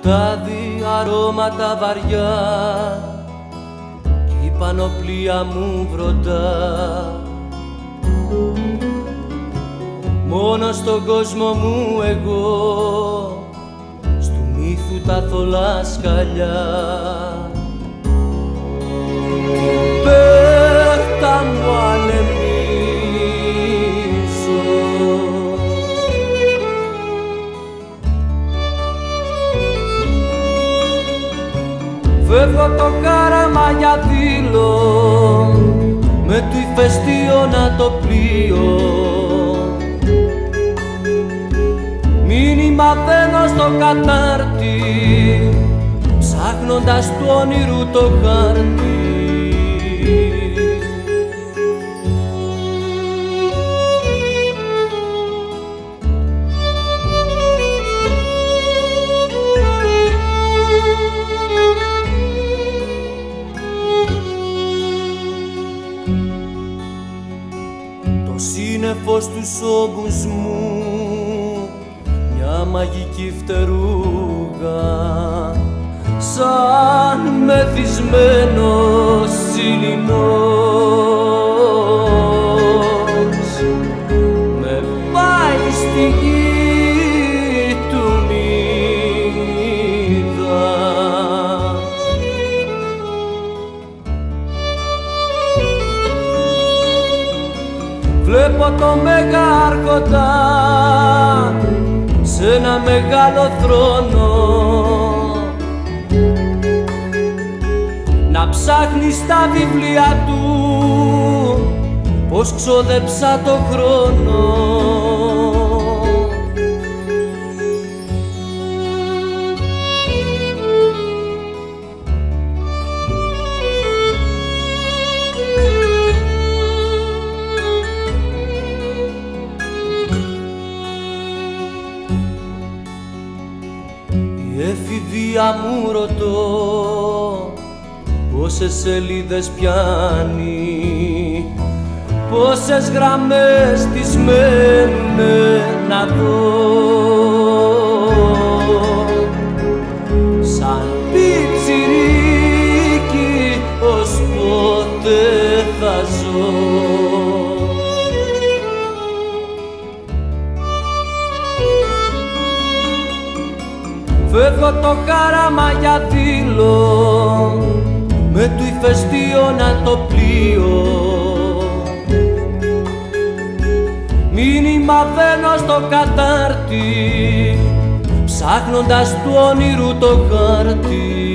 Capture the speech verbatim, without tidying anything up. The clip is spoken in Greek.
σκοτάδι, αρώματα βαριά κι η πανοπλία μου βροντά. Μόνο στον κόσμο μου εγώ, στου μύθου τα θολά σκαλιά. Την πέχτα μου ανεμίζω, φεύγω το κάραμα για δήλω, με του ηφαιστείωνα το πλοίο. Μήνυμα μπαίνω στο κατάρτι, ψάχνοντας του όνειρου το χάρτη. Το σύννεφος τους ώμους μου, μια μαγική φτερούγα, σαν μεθυσμένος σιληνός, με πάει στη γη του Μύδα. Βλέπω το Μεγάρχοντα σ' ένα μεγάλο θρόνο να ψάχνει στα βιβλία του πως ξόδεψα το χρόνο. Η εφηβεία μου ρωτώ πόσες σελίδες πιάνει, πόσες γραμμές της μένουνε να δω. Σαν πιτσιρίκι ως πότε θα ζω. Φεύγω το κάραμα για δήλω, με του ηφαιστείωνα το πλοίο. Μήνυμα βαίνω στο κατάρτι, ψάχνοντας του όνειρου το χάρτη.